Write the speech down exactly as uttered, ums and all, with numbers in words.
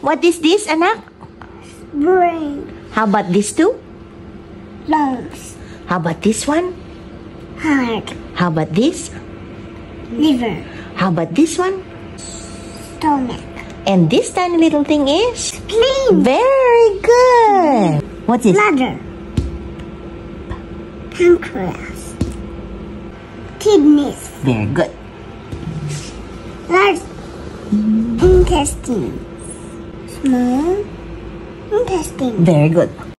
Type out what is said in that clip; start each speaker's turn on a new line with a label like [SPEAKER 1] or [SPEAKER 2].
[SPEAKER 1] What is this, anak?
[SPEAKER 2] Brain.
[SPEAKER 1] How about this two?
[SPEAKER 2] Lungs.
[SPEAKER 1] How about this one?
[SPEAKER 2] Heart.
[SPEAKER 1] How about this?
[SPEAKER 2] Liver.
[SPEAKER 1] How about this one?
[SPEAKER 2] Stomach.
[SPEAKER 1] And this tiny little thing is?
[SPEAKER 2] Spleen.
[SPEAKER 1] Very good. What's this?
[SPEAKER 2] Bladder. Pancreas. Kidneys.
[SPEAKER 1] Very good.
[SPEAKER 2] Large intestine. Small intestine.
[SPEAKER 1] Very good.